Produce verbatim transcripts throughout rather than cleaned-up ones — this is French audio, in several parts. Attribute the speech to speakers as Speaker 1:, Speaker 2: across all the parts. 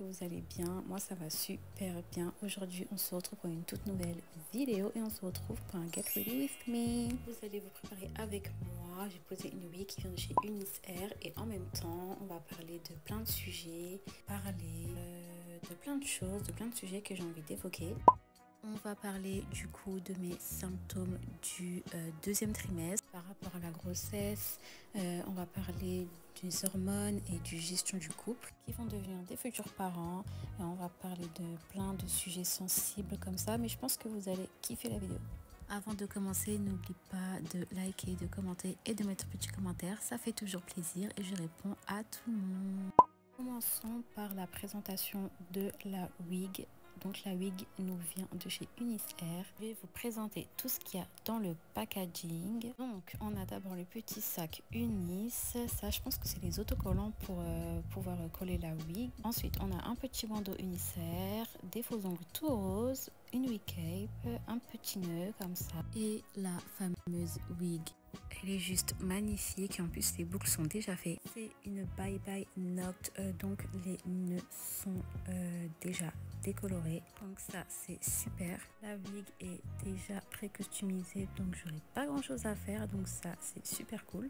Speaker 1: que vous allez bien. Moi ça va super bien. Aujourd'hui on se retrouve pour une toute nouvelle vidéo et on se retrouve pour un Get Ready With Me. Vous allez vous préparer avec moi. J'ai posé une wig qui vient de chez Unis Air et en même temps on va parler de plein de sujets, parler euh, de plein de choses, de plein de sujets que j'ai envie d'évoquer. On va parler du coup de mes symptômes du euh, deuxième trimestre par rapport à la grossesse. Euh, on va parler des hormones et du gestion du couple qui vont devenir des futurs parents. Et on va parler de plein de sujets sensibles comme ça, mais je pense que vous allez kiffer la vidéo. Avant de commencer, n'oublie pas de liker, de commenter et de mettre un petit commentaire. Ça fait toujours plaisir et je réponds à tout le monde. Commençons par la présentation de la wig. Donc la wig nous vient de chez Unis Air. Je vais vous présenter tout ce qu'il y a dans le packaging. Donc on a d'abord le petit sac Unis. Ça je pense que c'est les autocollants pour euh, pouvoir coller la wig. Ensuite on a un petit bandeau Unis Air, des faux ongles tout roses, une wig cape, un petit nœud comme ça et la fameuse wig. Elle est juste magnifique et en plus les boucles sont déjà faites. C'est une bye bye knot, euh, donc les nœuds sont euh, déjà décolorés. Donc ça c'est super. La wig est déjà pré-customisée donc j'aurai pas grand chose à faire, donc ça c'est super cool.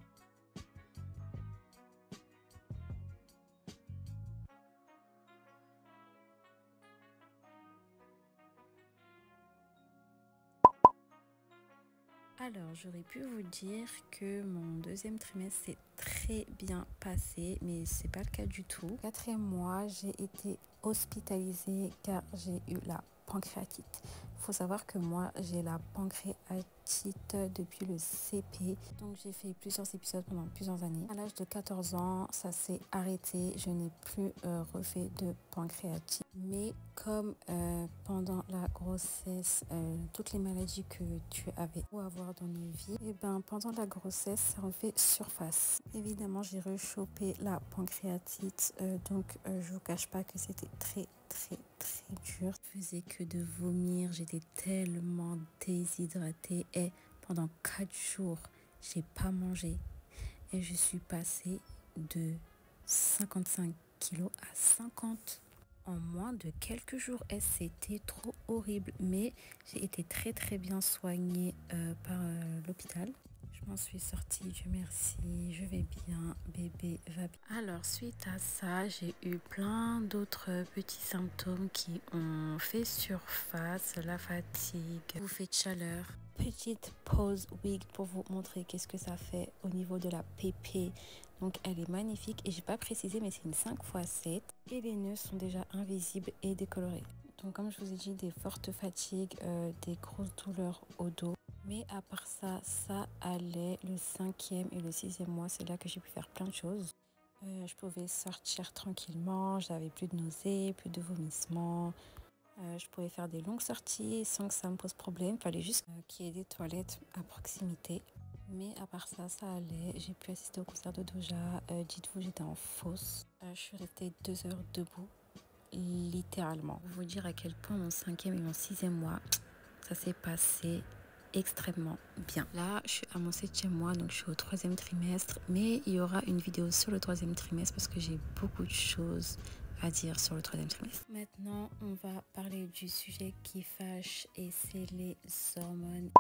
Speaker 1: Alors, j'aurais pu vous dire que mon deuxième trimestre s'est très bien passé, mais c'est pas le cas du tout. Quatrième mois, j'ai été hospitalisée car j'ai eu la pancréatite. Il faut savoir que moi, j'ai la pancréatite depuis le C P. Donc, j'ai fait plusieurs épisodes pendant plusieurs années. À l'âge de quatorze ans, ça s'est arrêté. Je n'ai plus euh, refait de pancréatite. Mais comme euh, pendant la grossesse, euh, toutes les maladies que tu avais ou avoir dans nos vies, et ben pendant la grossesse, ça refait surface. Évidemment, j'ai rechopé la pancréatite, euh, donc euh, je vous cache pas que c'était très très très dur. Je faisais que de vomir, j'étais tellement déshydratée et pendant quatre jours, j'ai pas mangé et je suis passée de cinquante-cinq kilos à cinquante en moins de quelques jours et c'était trop horrible, mais j'ai été très très bien soignée euh, par euh, l'hôpital. Je m'en suis sortie, Dieu merci, je vais bien, bébé va bien. Alors suite à ça, j'ai eu plein d'autres petits symptômes qui ont fait surface, la fatigue, bouffée de chaleur. Petite pause wig pour vous montrer qu'est-ce que ça fait au niveau de la pépé. Donc elle est magnifique et j'ai pas précisé mais c'est une cinq fois sept et les nœuds sont déjà invisibles et décolorés. Donc comme je vous ai dit, des fortes fatigues, euh, des grosses douleurs au dos. Mais à part ça, ça allait. Le cinquième et le sixième mois, c'est là que j'ai pu faire plein de choses. Euh, je pouvais sortir tranquillement, j'avais plus de nausées, plus de vomissements. Euh, je pouvais faire des longues sorties sans que ça me pose problème. Il fallait juste euh, qu'il y ait des toilettes à proximité. Mais à part ça, ça allait. J'ai pu assister au concert de Doja. Euh, dites-vous, j'étais en fosse. Euh, je suis restée deux heures debout, littéralement. Pour vous dire à quel point mon cinquième et mon sixième mois, ça s'est passé extrêmement bien. Là, je suis à mon septième mois, donc je suis au troisième trimestre. Mais il y aura une vidéo sur le troisième trimestre parce que j'ai beaucoup de choses à dire sur le troisième trimestre. Maintenant, on va parler du sujet qui fâche et c'est les hormones.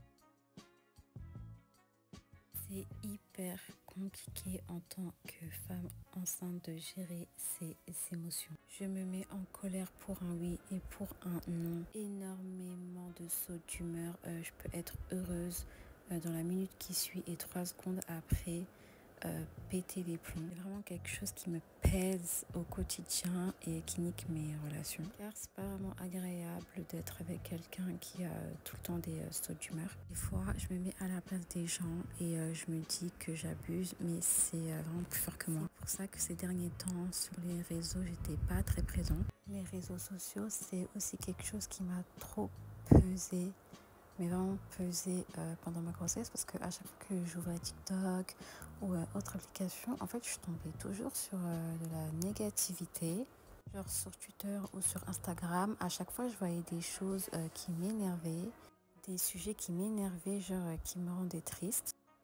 Speaker 1: C'est hyper compliqué en tant que femme enceinte de gérer ses émotions. Je me mets en colère pour un oui et pour un non. Énormément de sauts d'humeur. Euh, je peux être heureuse euh, dans la minute qui suit et trois secondes après euh, péter les plombs. C'est vraiment quelque chose qui me pèse au quotidien et qui nique mes relations. Car c'est pas vraiment agréable d'être avec quelqu'un qui a tout le temps des euh, sauts d'humeur. Des fois, je me mets à la place des gens et euh, je me dis que j'abuse, mais c'est euh, vraiment plus fort que moi. C'est pour ça que ces derniers temps, sur les réseaux, j'étais pas très présente. Les réseaux sociaux, c'est aussi quelque chose qui m'a trop pesé. Mais vraiment pesé euh, pendant ma grossesse parce qu'à chaque fois que j'ouvrais TikTok ou euh, autre application, en fait je tombais toujours sur euh, de la négativité. Genre sur Twitter ou sur Instagram, à chaque fois je voyais des choses euh, qui m'énervaient, des sujets qui m'énervaient, genre euh, qui me rendaient triste.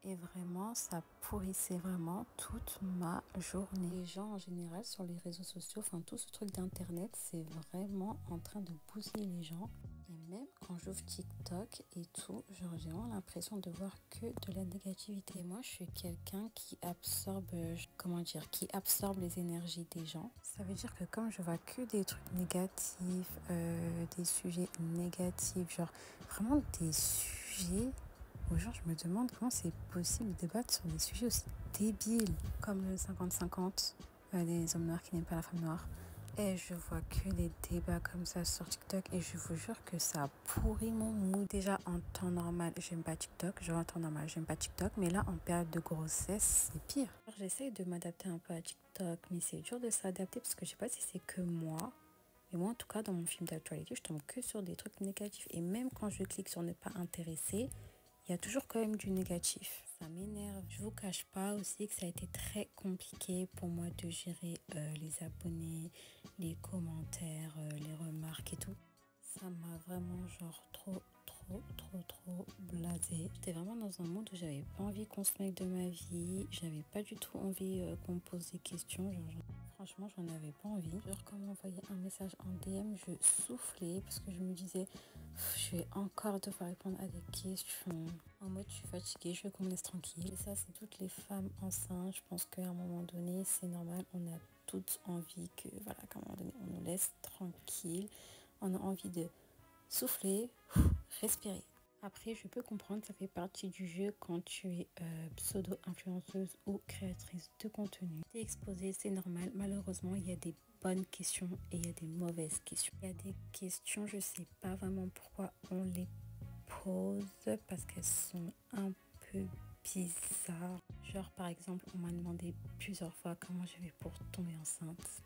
Speaker 1: Et vraiment, ça pourrissait vraiment toute ma journée. Les gens en général sur les réseaux sociaux, enfin tout ce truc d'internet, c'est vraiment en train de bousiller les gens. Et même quand j'ouvre TikTok et tout, genre, j'ai vraiment l'impression de voir que de la négativité. Et moi, je suis quelqu'un qui absorbe, euh, comment dire, qui absorbe les énergies des gens. Ça veut dire que comme je vois que des trucs négatifs, euh, des sujets négatifs, genre vraiment des sujets où genre je me demande comment c'est possible de débattre sur des sujets aussi débiles comme le cinquante cinquante, euh, des hommes noirs qui n'aiment pas la femme noire. Et je vois que des débats comme ça sur TikTok et je vous jure que ça a pourri mon mood. Déjà en temps normal, j'aime pas TikTok. Genre en temps normal, j'aime pas TikTok. Mais là, en période de grossesse, c'est pire. J'essaye de m'adapter un peu à TikTok, mais c'est dur de s'adapter parce que je sais pas si c'est que moi. Mais moi, en tout cas, dans mon film d'actualité, je tombe que sur des trucs négatifs. Et même quand je clique sur ne pas intéresser, il y a toujours quand même du négatif. Ça m'énerve. Je vous cache pas aussi que ça a été très compliqué pour moi de gérer euh, les abonnés, les commentaires, euh, les remarques et tout. Ça m'a vraiment genre trop, trop, trop, trop blasée. J'étais vraiment dans un monde où j'avais pas envie qu'on se mêle de ma vie. J'avais pas du tout envie euh, qu'on me pose des questions. Genre, genre, franchement, j'en avais pas envie. Genre, quand on m'envoyait un message en D M, je soufflais parce que je me disais, je vais encore devoir répondre à des questions. En mode, je suis fatiguée, je veux qu'on me laisse tranquille. Et ça, c'est toutes les femmes enceintes. Je pense qu'à un moment donné, c'est normal. On a toutes envie que, voilà, qu'à un moment donné, on nous laisse tranquille. On a envie de souffler, respirer. Après, je peux comprendre, ça fait partie du jeu quand tu es euh, pseudo-influenceuse ou créatrice de contenu. T'es exposée, c'est normal. Malheureusement, il y a des bonnes questions et il y a des mauvaises questions. Il y a des questions, je sais pas vraiment pourquoi on les pose parce qu'elles sont un peu bizarres. Genre, par exemple, on m'a demandé plusieurs fois comment je vais pour tomber enceinte.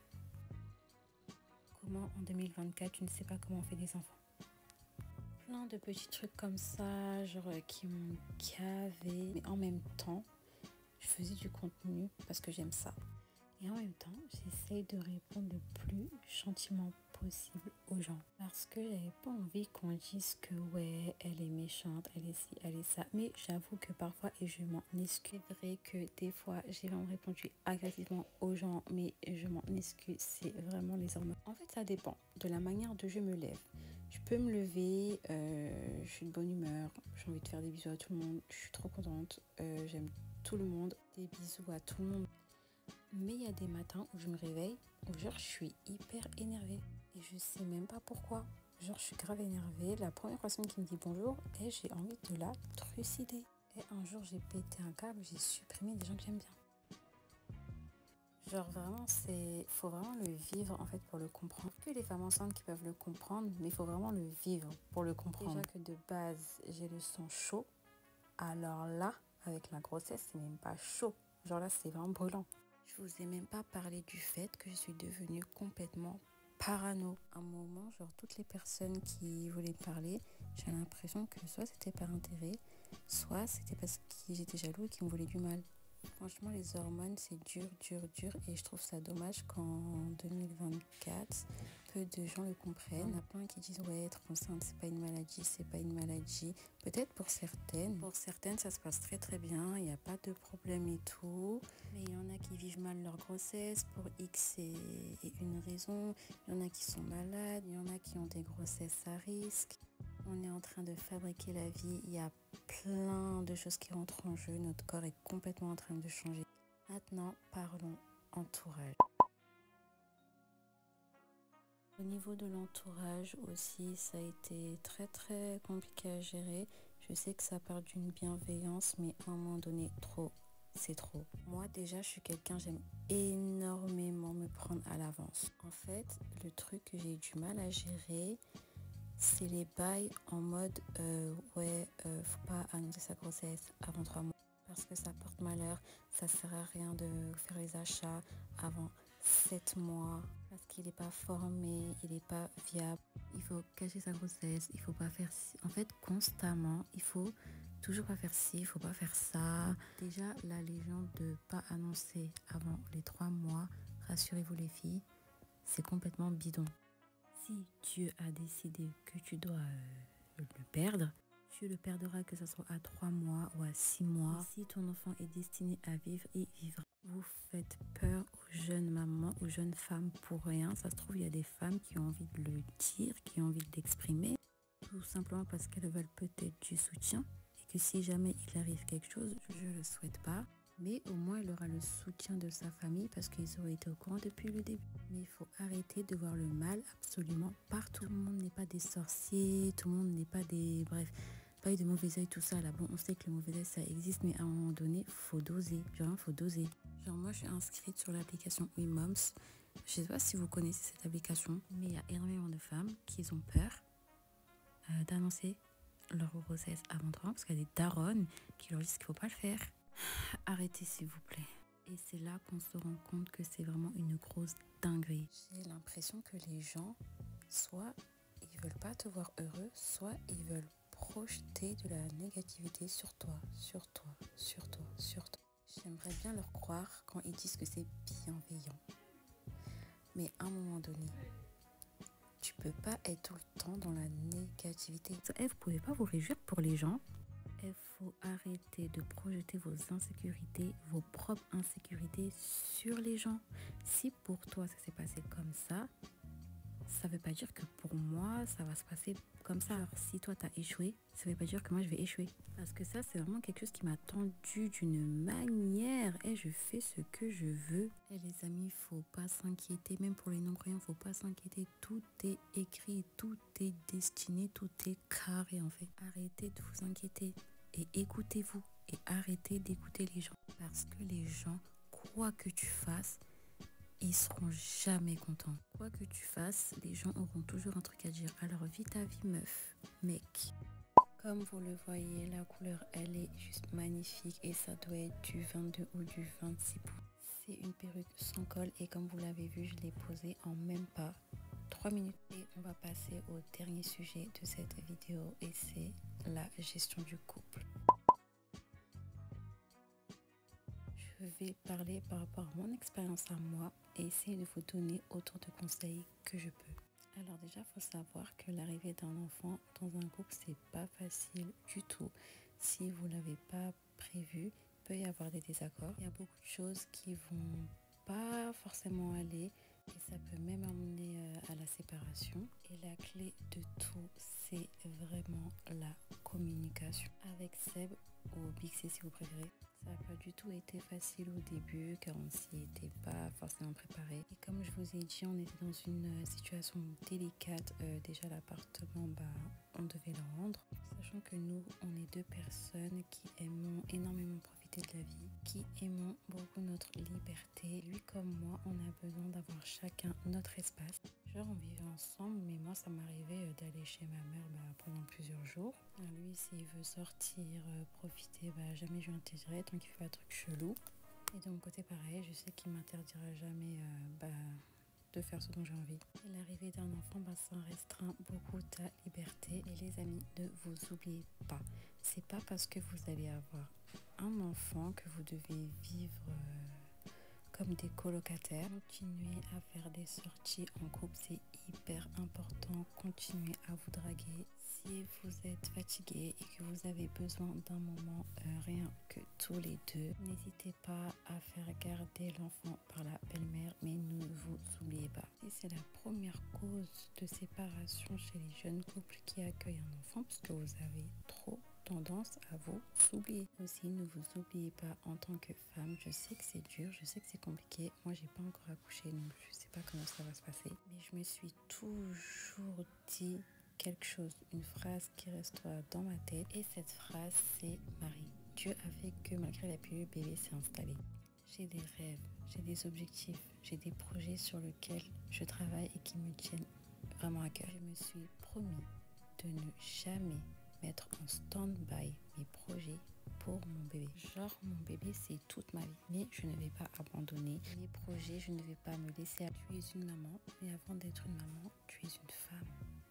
Speaker 1: Comment en deux mille vingt-quatre, tu ne sais pas comment on fait des enfants. Plein de petits trucs comme ça, genre euh, qui m'ont gavé. Mais en même temps, je faisais du contenu parce que j'aime ça. Et en même temps, j'essaye de répondre le plus gentiment possible aux gens. Parce que j'avais pas envie qu'on dise que ouais, elle est méchante, elle est ci, elle est ça. Mais j'avoue que parfois, et je m'en excuse, c'est vrai que des fois, j'ai vraiment répondu agressivement aux gens, mais je m'en excuse, c'est vraiment les hormones. En fait, ça dépend de la manière dont je me lève. Je peux me lever, euh, je suis de bonne humeur, j'ai envie de faire des bisous à tout le monde, je suis trop contente, euh, j'aime tout le monde, des bisous à tout le monde. Mais il y a des matins où je me réveille, où genre je suis hyper énervée. Et je sais même pas pourquoi. Genre je suis grave énervée. La première personne qui me dit bonjour, et j'ai envie de la trucider. Et un jour j'ai pété un câble, j'ai supprimé des gens que j'aime bien. Genre vraiment, c'est, faut vraiment le vivre en fait pour le comprendre. Que les femmes enceintes qui peuvent le comprendre, mais il faut vraiment le vivre pour le comprendre. Déjà que de base, j'ai le sang chaud. Alors là, avec la grossesse, c'est même pas chaud. Genre là, c'est vraiment brûlant. Je vous ai même pas parlé du fait que je suis devenue complètement parano. À un moment, genre toutes les personnes qui voulaient parler, j'ai l'impression que soit c'était par intérêt, soit c'était parce qu'ils étaient jaloux et qu'ils me voulaient du mal. Franchement, les hormones, c'est dur, dur, dur. Et je trouve ça dommage qu'en deux mille vingt-quatre, peu de gens le comprennent. Il y en a plein qui disent, ouais, être enceinte, c'est pas une maladie, c'est pas une maladie. Peut-être pour certaines. Pour certaines, ça se passe très, très bien. Il n'y a pas de problème et tout. Mais il y en a qui vivent mal leur grossesse pour X et, et une raison. Il y en a qui sont malades. Il y en a qui ont des grossesses à risque. On est en train de fabriquer la vie. Il y a plein de choses qui rentrent en jeu. Notre corps est complètement en train de changer. Maintenant, parlons entourage. Au niveau de l'entourage aussi, ça a été très très compliqué à gérer. Je sais que ça part d'une bienveillance, mais à un moment donné, trop, c'est trop. Moi déjà, je suis quelqu'un, j'aime énormément me prendre à l'avance. En fait, le truc que j'ai du mal à gérer, c'est les bails en mode euh, ouais, euh, faut pas annoncer sa grossesse avant trois mois parce que ça porte malheur, ça sert à rien de faire les achats avant sept mois parce qu'il n'est pas formé, il n'est pas viable. Il faut cacher sa grossesse, il faut pas faire ci. En fait, constamment, il faut toujours pas faire ci, il faut pas faire ça. Déjà, la légende de pas annoncer avant les trois mois, rassurez-vous les filles, c'est complètement bidon. Si Dieu a décidé que tu dois euh, le perdre, Tu le perdras que ce soit à trois mois ou à six mois. Et si ton enfant est destiné à vivre, il vivra. Vous faites peur aux jeunes mamans, aux jeunes femmes pour rien. Ça se trouve, il y a des femmes qui ont envie de le dire, qui ont envie de l'exprimer, tout simplement parce qu'elles veulent peut-être du soutien. Et que si jamais il arrive quelque chose, je ne le souhaite pas, mais au moins il aura le soutien de sa famille parce qu'ils auraient été au courant depuis le début. Mais il faut arrêter de voir le mal absolument partout. Tout le monde n'est pas des sorciers, tout le monde n'est pas des... Bref, pas eu de mauvais oeil, tout ça là. Bon, on sait que le mauvais oeil ça existe, mais à un moment donné, faut doser. Genre, faut doser. Genre, moi je suis inscrite sur l'application WeMoms. Je sais pas si vous connaissez cette application, mais il y a énormément de femmes qui ont peur euh, d'annoncer leur grossesse avant trois ans parce qu'il y a des daronnes qui leur disent qu'il faut pas le faire. Arrêtez s'il vous plaît. Et c'est là qu'on se rend compte que c'est vraiment une grosse dinguerie. J'ai l'impression que les gens, soit ils veulent pas te voir heureux, soit ils veulent projeter de la négativité sur toi, sur toi, sur toi, sur toi. J'aimerais bien leur croire quand ils disent que c'est bienveillant. Mais à un moment donné, tu peux pas être tout le temps dans la négativité. Et vous pouvez pas vous réjouir pour les gens. Il faut arrêter de projeter vos insécurités, vos propres insécurités sur les gens. Si pour toi ça s'est passé comme ça, ça veut pas dire que pour moi ça va se passer comme ça. Alors, si toi t'as échoué, ça veut pas dire que moi je vais échouer. Parce que ça c'est vraiment quelque chose qui m'a tendu d'une manière. Et je fais ce que je veux. Et les amis, faut pas s'inquiéter. Même pour les non-croyants, faut pas s'inquiéter. Tout est écrit, tout est destiné, tout est carré en fait. Arrêtez de vous inquiéter. Et écoutez-vous. Et arrêtez d'écouter les gens. Parce que les gens, quoi que tu fasses, ils seront jamais contents. Quoi que tu fasses, les gens auront toujours un truc à dire. Alors vis ta vie meuf, mec. Comme vous le voyez, la couleur elle est juste magnifique et ça doit être du vingt-deux ou du vingt-six pouces. C'est une perruque sans col et comme vous l'avez vu, je l'ai posée en même pas trois minutes. Et on va passer au dernier sujet de cette vidéo et c'est la gestion du couple. Je vais parler par rapport à mon expérience à moi et essayer de vous donner autant de conseils que je peux. Alors déjà, il faut savoir que l'arrivée d'un enfant dans un couple, c'est pas facile du tout. Si vous l'avez pas prévu, il peut y avoir des désaccords. Il y a beaucoup de choses qui vont pas forcément aller et ça peut même amener à la séparation. Et la clé de tout, c'est vraiment la communication. Avec Seb, ou Big C si vous préférez, ça n'a pas du tout été facile au début car on s'y était pas forcément préparé. Et comme je vous ai dit, on était dans une situation délicate. Euh, déjà l'appartement, bah, on devait le rendre. Sachant que nous, on est deux personnes qui aimons énormément profiter de la vie, qui aimons beaucoup notre liberté. Lui comme moi, on a besoin d'avoir chacun notre espace. Genre on vivait ensemble, mais moi ça m'arrivait d'aller chez ma mère bah, pendant plusieurs jours. Alors, lui s'il veut sortir, euh, profiter, bah, jamais je l'interdirai tant qu'il fait pas de trucs chelous. Et de mon côté pareil, je sais qu'il m'interdira jamais euh, bah, de faire ce dont j'ai envie. Et l'arrivée d'un enfant, bah, ça restreint beaucoup ta liberté. Et les amis, ne vous oubliez pas, c'est pas parce que vous allez avoir un enfant que vous devez vivre euh, comme des colocataires. Continuez à faire des sorties en couple, c'est hyper important. Continuez à vous draguer. Si vous êtes fatigué et que vous avez besoin d'un moment euh, rien que tous les deux, n'hésitez pas à faire garder l'enfant par la belle-mère, mais ne vous oubliez pas. Et c'est la première cause de séparation chez les jeunes couples qui accueillent un enfant, parce que vous avez trop tendance à vous oublier. Aussi, ne vous oubliez pas en tant que femme. Je sais que c'est dur, je sais que c'est compliqué. Moi, j'ai pas encore accouché, donc je sais pas comment ça va se passer. Mais je me suis toujours dit quelque chose, une phrase qui restera dans ma tête. Et cette phrase, c'est Marie. Dieu a fait que malgré la pilule, bébé s'est installé. J'ai des rêves, j'ai des objectifs, j'ai des projets sur lesquels je travaille et qui me tiennent vraiment à cœur. Je me suis promis de ne jamais mettre en stand-by mes projets pour mon bébé. Genre, mon bébé, c'est toute ma vie. Mais je ne vais pas abandonner mes projets, je ne vais pas me laisser. Tu es une maman, mais avant d'être une maman, tu es une femme.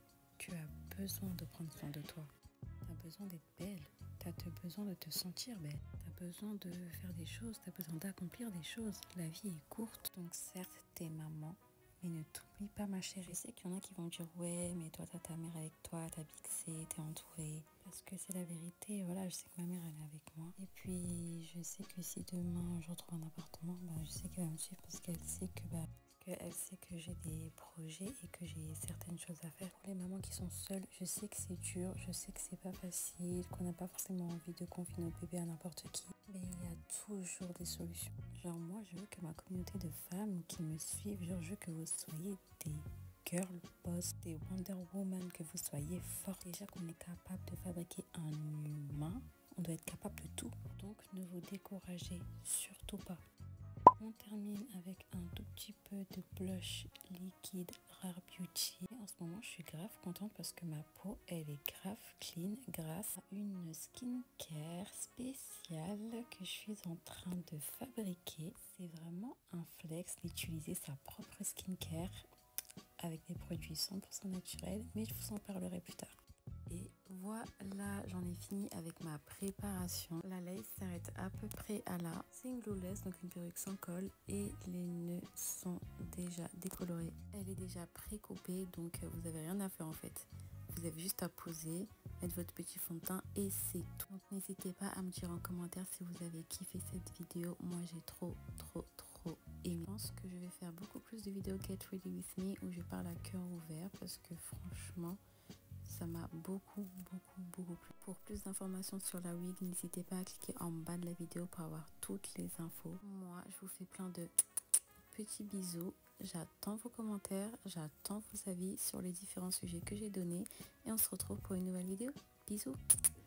Speaker 1: Tu as besoin de prendre soin de toi. Tu as besoin d'être belle. Tu as besoin de te sentir belle. Tu as besoin de faire des choses. Tu as besoin d'accomplir des choses. La vie est courte. Donc certes, tu es maman, Mais ne t'oublie pas ma chérie. Je sais qu'il y en a qui vont dire ouais mais toi t'as ta mère avec toi, t'as Bixé, t'es entourée. Parce que c'est la vérité, voilà, je sais que ma mère elle est avec moi. Et puis je sais que si demain je retrouve un appartement, bah, je sais qu'elle va me suivre parce qu'elle sait que bah elle sait que j'ai des projets et que j'ai certaines choses à faire. Pour les mamans qui sont seules, je sais que c'est dur, je sais que c'est pas facile, qu'on n'a pas forcément envie de confier notre bébé à n'importe qui. Mais il y a toujours des solutions. Genre moi, je veux que ma communauté de femmes qui me suivent, genre je veux que vous soyez des girl boss, des Wonder Woman, que vous soyez fortes. Déjà qu'on est capable de fabriquer un humain, on doit être capable de tout. Donc ne vous découragez surtout pas. On termine avec un tout petit peu de blush liquide Rare Beauty. En ce moment, je suis grave contente parce que ma peau, elle est grave clean grâce à une skincare spéciale que je suis en train de fabriquer. C'est vraiment un flex d'utiliser sa propre skincare avec des produits cent pour cent naturels, mais je vous en parlerai plus tard. Et voilà, j'en ai fini avec ma préparation. La lace s'arrête à peu près à là. C'est une glueless, donc une perruque sans col. Et les nœuds sont déjà décolorés. Elle est déjà pré-coupée, donc vous n'avez rien à faire en fait. Vous avez juste à poser, mettre votre petit fond de teint et c'est tout. Donc n'hésitez pas à me dire en commentaire si vous avez kiffé cette vidéo. Moi j'ai trop, trop, trop aimé. Je pense que je vais faire beaucoup plus de vidéos Get Ready With Me où je parle à cœur ouvert parce que franchement... ça m'a beaucoup, beaucoup, beaucoup plu. Pour plus d'informations sur la wig, n'hésitez pas à cliquer en bas de la vidéo pour avoir toutes les infos. Moi, je vous fais plein de petits bisous. J'attends vos commentaires, j'attends vos avis sur les différents sujets que j'ai donnés. Et on se retrouve pour une nouvelle vidéo. Bisous!